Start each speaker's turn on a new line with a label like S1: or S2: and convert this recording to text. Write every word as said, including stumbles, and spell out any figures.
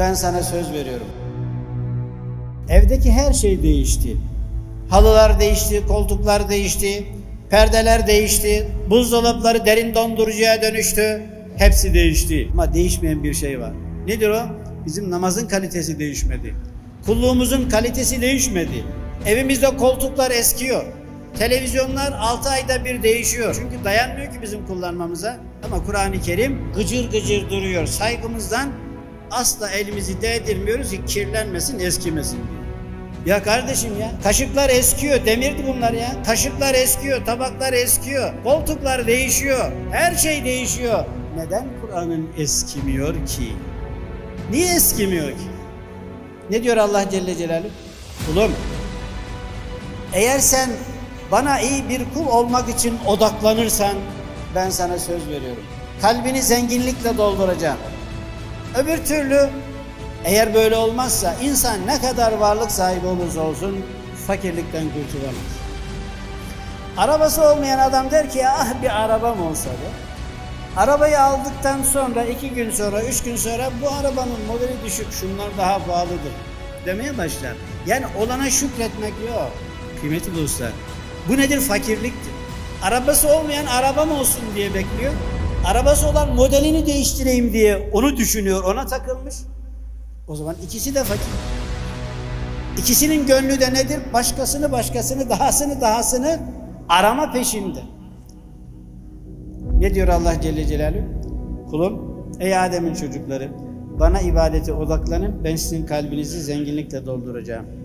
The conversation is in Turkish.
S1: Ben sana söz veriyorum. Evdeki her şey değişti. Halılar değişti, koltuklar değişti, perdeler değişti, buzdolapları derin dondurucuya dönüştü. Hepsi değişti. Ama değişmeyen bir şey var. Nedir o? Bizim namazın kalitesi değişmedi. Kulluğumuzun kalitesi değişmedi. Evimizde koltuklar eskiyor. Televizyonlar altı ayda bir değişiyor. Çünkü dayanmıyor ki bizim kullanmamıza. Ama Kur'an-ı Kerim gıcır gıcır duruyor. Saygımızdan asla elimizi değdirmiyoruz ki kirlenmesin, eskimesin diye. Ya kardeşim ya, kaşıklar eskiyor, demirdi bunlar ya. Kaşıklar eskiyor, tabaklar eskiyor, koltuklar değişiyor, her şey değişiyor. Neden Kur'an'ın eskimiyor ki? Niye eskimiyor ki? Ne diyor Allah Celle Celaluhu? Kulum, eğer sen bana iyi bir kul olmak için odaklanırsan, ben sana söz veriyorum. Kalbini zenginlikle dolduracağım. Öbür türlü eğer böyle olmazsa insan ne kadar varlık sahibi olursa olsun fakirlikten kurtulamaz. Arabası olmayan adam der ki ah bir arabam olsa da. Arabayı aldıktan sonra iki gün sonra, üç gün sonra bu arabanın modeli düşük, şunlar daha pahalıdır demeye başlar. Yani olana şükretmek yok. Kıymetli dostlar, bu nedir? Fakirliktir. Arabası olmayan arabam olsun diye bekliyor. Arabası olan modelini değiştireyim diye onu düşünüyor, ona takılmış. O zaman ikisi de fakir. İkisinin gönlü de nedir? Başkasını başkasını, dahasını dahasını arama peşinde. Ne diyor Allah Celle Celaluhu? Kulum, ey Adem'in çocukları, bana ibadete odaklanın, ben sizin kalbinizi zenginlikle dolduracağım.